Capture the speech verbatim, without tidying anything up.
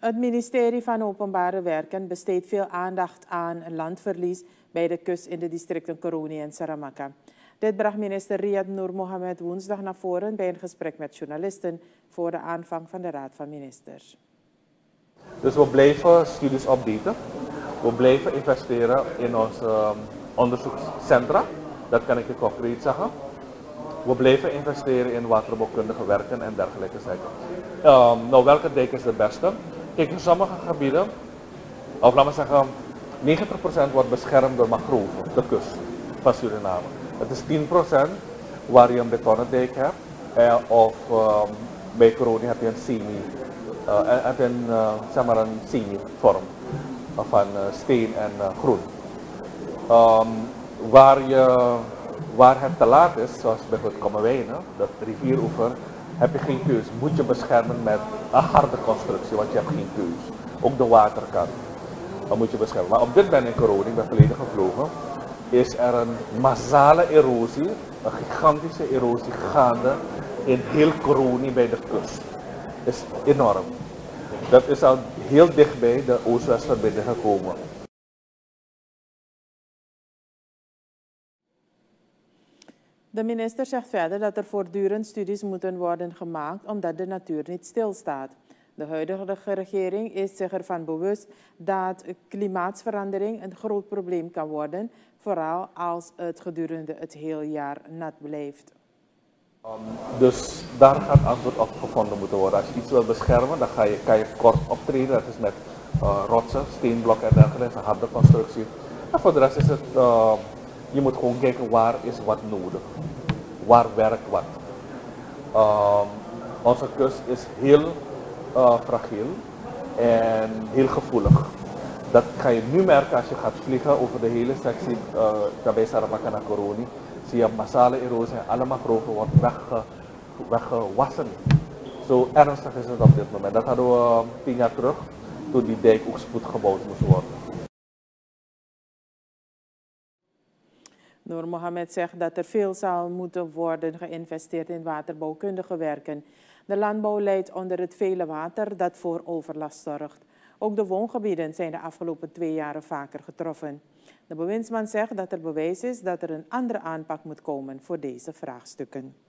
Het ministerie van Openbare Werken besteedt veel aandacht aan landverlies bij de kust in de districten Koroni en Saramaka. Dit bracht minister Riyad Noor Mohammed woensdag naar voren bij een gesprek met journalisten voor de aanvang van de Raad van Ministers. Dus we blijven studies updaten. We blijven investeren in onze um, onderzoekscentra. Dat kan ik je concreet zeggen. We blijven investeren in waterbouwkundige werken en dergelijke zaken. Um, nou, welke dijk is de beste? Kijk, in sommige gebieden, of laten we zeggen, negentig procent wordt beschermd door mangroven, de kust van Suriname. Het is tien procent waar je een betonnen dijk hebt, eh, of um, bij Koroni heb je een semi, uh, heb je een, uh, zeg maar een semi-vorm van uh, steen en uh, groen. Um, waar, je, waar het te laat is, zoals bijvoorbeeld Kommerwijnen, de rivieroever, heb je geen keus. Moet je beschermen met een harde constructie, want je hebt geen keus. Ook de waterkant, dan moet je beschermen. Maar op dit moment in Koroni, ik ben verleden gevlogen, is er een massale erosie, een gigantische erosie gaande in heel Koroni bij de kust. Dat is enorm. Dat is al heel dichtbij de Oost-West-verbinding gekomen. De minister zegt verder dat er voortdurend studies moeten worden gemaakt omdat de natuur niet stilstaat. De huidige regering is zich ervan bewust dat klimaatverandering een groot probleem kan worden, vooral als het gedurende het hele jaar nat blijft. Um, dus daar gaat antwoord op gevonden moeten worden. Als je iets wil beschermen, dan ga je, kan je kort optreden. Dat is met uh, rotsen, steenblokken en dergelijke, een harde constructie. En voor de rest is het, uh, je moet gewoon kijken waar is wat nodig. Waar werkt wat. Um, onze kust is heel uh, fragiel en heel gevoelig. Dat ga je nu merken als je gaat vliegen over de hele sectie uh, bij Saramaka naar Koroni. Zie je massale erosie en alle mangroven wordt wegge, weggewassen. Zo ernstig is het op dit moment. Dat hadden we uh, tien jaar terug, toen die dijk ook spoed gebouwd moest worden. Noor Mohammed zegt dat er veel zal moeten worden geïnvesteerd in waterbouwkundige werken. De landbouw leidt onder het vele water dat voor overlast zorgt. Ook de woongebieden zijn de afgelopen twee jaren vaker getroffen. De bewindsman zegt dat er bewijs is dat er een andere aanpak moet komen voor deze vraagstukken.